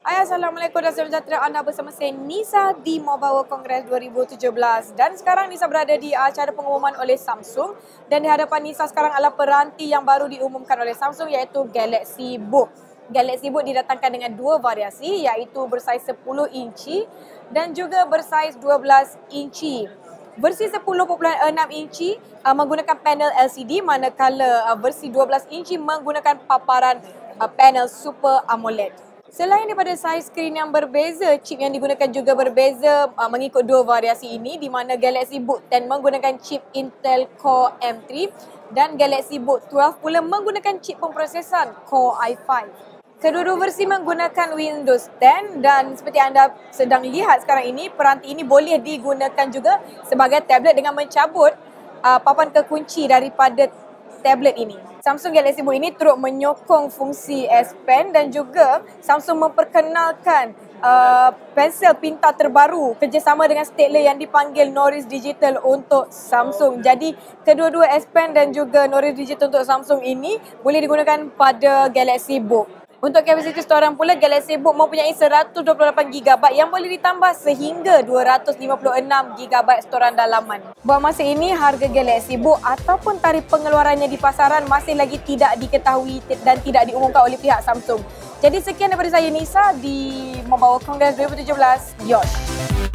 Hai, Assalamualaikum dan salam sejahtera. Anda bersama saya Nisa di Mobile World Congress 2017. Dan sekarang Nisa berada di acara pengumuman oleh Samsung. Dan di hadapan Nisa sekarang adalah peranti yang baru diumumkan oleh Samsung, iaitu Galaxy Book. Galaxy Book didatangkan dengan dua variasi, iaitu bersaiz 10 inci dan juga bersaiz 12 inci. Versi 10.6 inci menggunakan panel LCD, manakala versi 12 inci menggunakan paparan panel Super AMOLED. Selain daripada saiz skrin yang berbeza, chip yang digunakan juga berbeza mengikut dua variasi ini, di mana Galaxy Book 10 menggunakan chip Intel Core M3 dan Galaxy Book 12 pula menggunakan chip pemprosesan Core i5. Kedua-dua versi menggunakan Windows 10 dan seperti anda sedang lihat sekarang ini, peranti ini boleh digunakan juga sebagai tablet dengan mencabut papan kekunci daripada tablet ini. Samsung Galaxy Book ini turut menyokong fungsi S Pen dan juga Samsung memperkenalkan pensel pintar terbaru kerjasama dengan Staedtler yang dipanggil Norris Digital untuk Samsung. Jadi kedua-dua S Pen dan juga Norris Digital untuk Samsung ini boleh digunakan pada Galaxy Book. Untuk kapasiti storan pula, Galaxy Book mempunyai 128GB yang boleh ditambah sehingga 256GB storan dalaman. Buat masa ini, harga Galaxy Book ataupun tarikh pengeluarannya di pasaran masih lagi tidak diketahui dan tidak diumumkan oleh pihak Samsung. Jadi sekian daripada saya Nisa di Mobile World Congress 2017. Yosh!